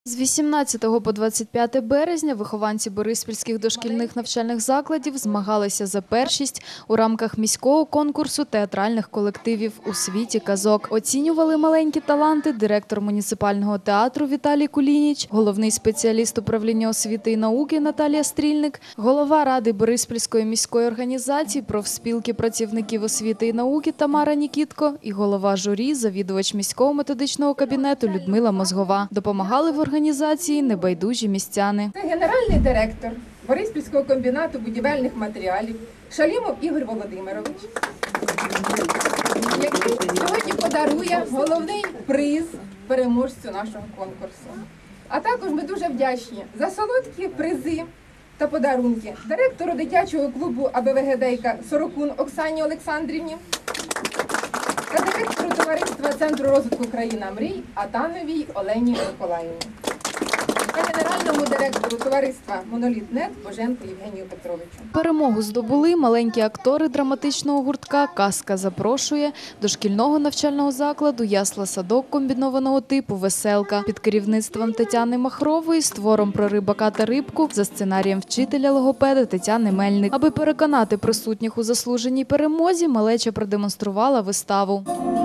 З 18 по 25 березня вихованці бориспільських дошкільних навчальних закладів змагалися за першість у рамках міського конкурсу театральних колективів «У світі казок». Оцінювали маленькі таланти директор муніципального театру Віталій Кулініч, головний спеціаліст управління освіти і науки Наталія Стрільник, голова Ради Бориспільської міської організації профспілки працівників освіти і науки Тамара Нікітко і голова журі, завідувач міського методичного кабінету Людмила Мозгова. Допомагали в організації небайдужі містяни. Це генеральний директор Бориспільського комбінату будівельних матеріалів Шалімов Ігор Володимирович, який сьогодні подарує головний приз переможцю нашого конкурсу. А також ми дуже вдячні за солодкі призи та подарунки директору дитячого клубу АБВГ Сорокун Оксані Олександрівні та директору товариства Центру розвитку країна мрій Атановій Олені Миколаївні. Та генеральному директору товариства «Моноліт.Нет» Боженку Євгенію Петровичу. Перемогу здобули маленькі актори драматичного гуртка «Казка запрошує» дошкільного навчального закладу «Ясла-садок» комбінованого типу «Веселка» під керівництвом Тетяни Махрової з твором про рибака та рибку за сценарієм вчителя-логопеда Тетяни Мельник. Аби переконати присутніх у заслуженій перемозі, малеча продемонструвала виставу.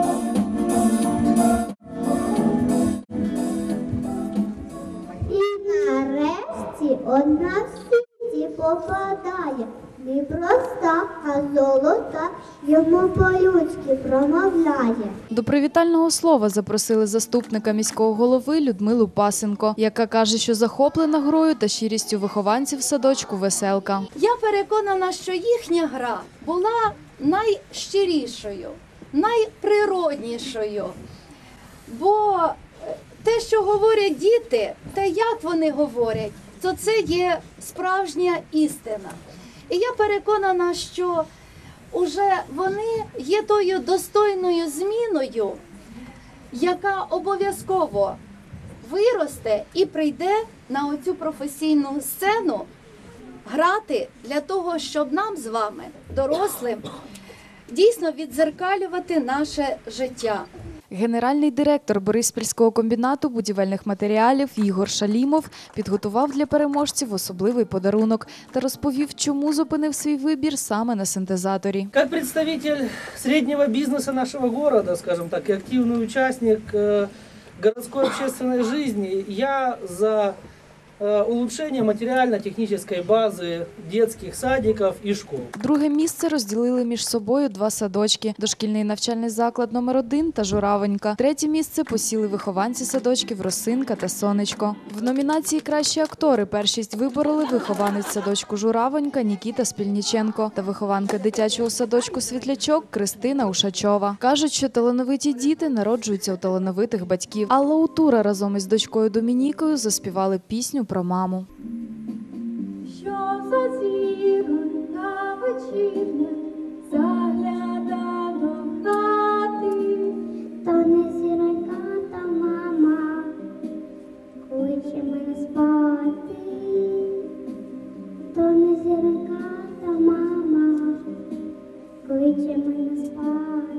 Одна в світі попадає, не проста, а золота, йому по-людськи промовляє. До привітального слова запросили заступника міського голови Людмилу Пасенко, яка каже, що захоплена грою та щирістю вихованців садочку «Веселка». Я переконана, що їхня гра була найщирішою, найприроднішою, бо те, що говорять діти, те, як вони говорять, то це є справжня істина. І я переконана, що уже вони є тою достойною зміною, яка обов'язково виросте і прийде на оцю професійну сцену грати для того, щоб нам з вами, дорослим, дійсно віддзеркалювати наше життя. Генеральний директор Бориспільського комбінату будівельних матеріалів Ігор Шалімов підготував для переможців особливий подарунок та розповів, чому зупинив свій вибір саме на синтезаторі. Как представитель среднего бизнеса нашего города, скажем так, и активный участник городской общественной жизни, я за улучшение материально-технической базы детских садиков и школ. Друге місце розділили між собою два садочки – дошкільний навчальний заклад номер 1 та Журавонька. Третє місце посіли вихованці садочків Росинка та Сонечко. В номінації «Кращі актори» першість вибороли вихованець садочку Журавонька Нікіта Спільніченко та вихованка дитячого садочку Світлячок Кристина Ушачова. Кажуть, що талановиті діти народжуються у талановитих батьків. Алла Утура разом із дочкою Домінікою заспівали пісню про маму. Що за зіронька вечірня загляда до хати, то не зіронька, та мама кличе мене спати, то не зіронька, та мама кличе мене спати.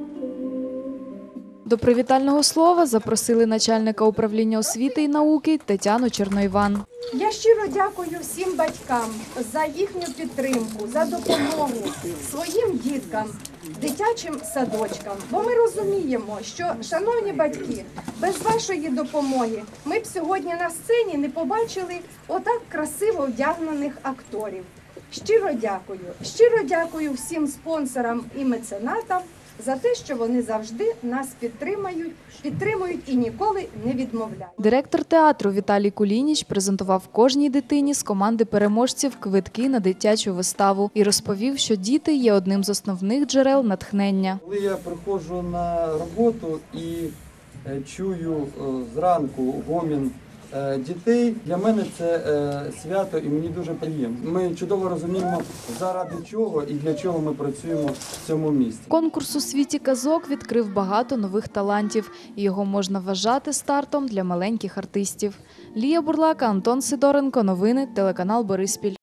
До привітального слова запросили начальника управління освіти і науки Тетяну Черноїван. Я щиро дякую всім батькам за їхню підтримку, за допомогу своїм діткам, дитячим садочкам. Бо ми розуміємо, що, шановні батьки, без вашої допомоги ми б сьогодні на сцені не побачили отак красиво вдягнених акторів. Щиро дякую всім спонсорам і меценатам за те, що вони завжди нас підтримують і ніколи не відмовляють. Директор театру Віталій Кулініч презентував кожній дитині з команди переможців квитки на дитячу виставу і розповів, що діти є одним з основних джерел натхнення. Коли я приходжу на роботу і чую зранку гомін дітей, для мене це свято і мені дуже приємно. Ми чудово розуміємо, заради чого і для чого ми працюємо в цьому місті. Конкурс «У світі казок» відкрив багато нових талантів, і його можна вважати стартом для маленьких артистів. Лія Бурлака, Антон Сидоренко. Новини, телеканал Бориспіль.